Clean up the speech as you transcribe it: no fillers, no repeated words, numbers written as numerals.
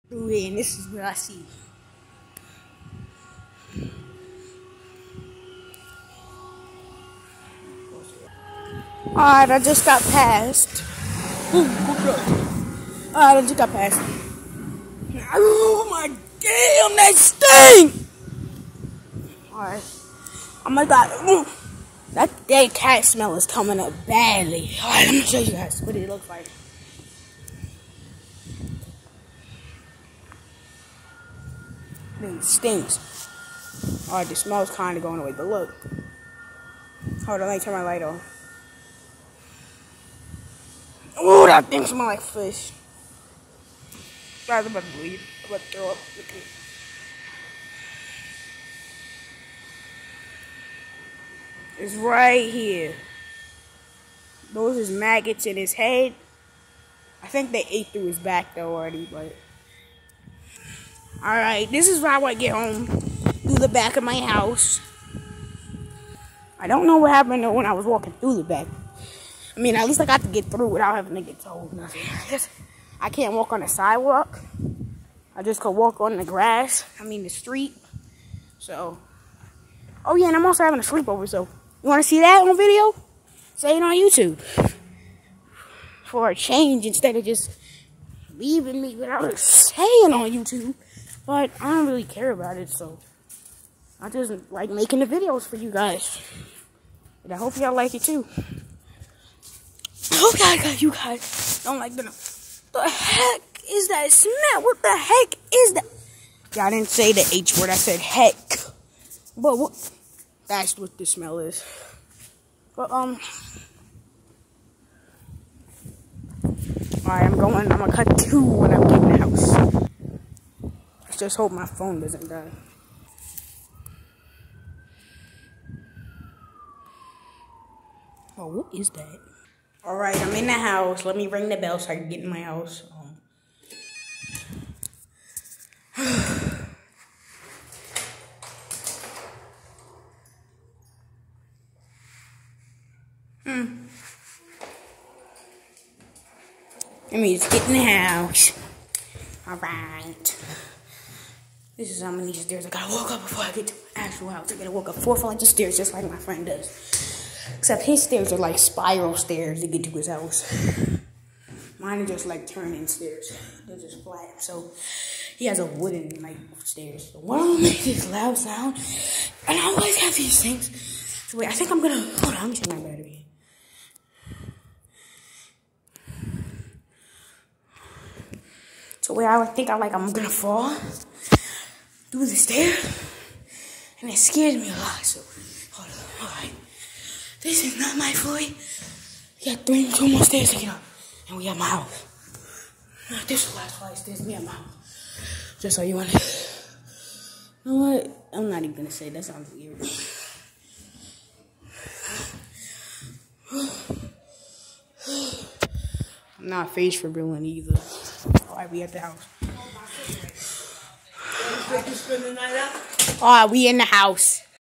through here, and this is what I see. Alright, I just got past. Alright, I just got past. Oh my damn, that stink! Alright. Oh my god. That dead cat smell is coming up badly. Alright, let me show you guys what it looks like. It stinks. Alright, the smell's kinda going away, but look. Hold on, let me turn my light on. Oh, that thing smells like fish. Guys, I'm about to bleed. I'm about to throw up. Okay. It's right here. Those is maggots in his head. I think they ate through his back though already, but. Alright, this is how I get home. Through the back of my house. I don't know what happened when I was walking through the back. I mean, at least I got to get through without having to get told nothing. I can't walk on the sidewalk. I just could walk on the grass. I mean, the street. So. Oh yeah, and I'm also having a sleepover, so. You want to see that on video? Say it on YouTube. For a change, instead of just leaving me without saying on YouTube. But I don't really care about it, so. I just like making the videos for you guys. And I hope y'all like it too. Okay, you guys don't like the heck is that smell? What the heck is that? Yeah, I didn't say the H word, I said heck. But what? That's what the smell is. But, alright, I'm gonna cut 2 when I'm getting the house. Let's just hope my phone doesn't die. Oh, what is that? Alright, I'm in the house. Let me ring the bell so I can get in my house. Let me just get in the house. Alright. This is how many stairs I gotta walk up before I get to my actual house. I gotta walk up 4 flights of stairs just like my friend does. Except his stairs are like spiral stairs to get to his house. Mine are just like turning stairs. They're just flat. So he has a wooden like stairs. So one of them makes this loud sound. And I always have these things. So wait, I think I'm gonna hold on, let me check my battery. So wait, I think I'm gonna fall through the stairs. And it scares me a lot. So hold on, alright. This is not my floor. We got 2 more stairs to get up. And we got my house. This is the last flight of stairs. We got my house. Just so you want to. You know what? I'm not even going to say that sounds weird. I'm not face for Berlin either. Alright, we at the house. Alright, we in the house.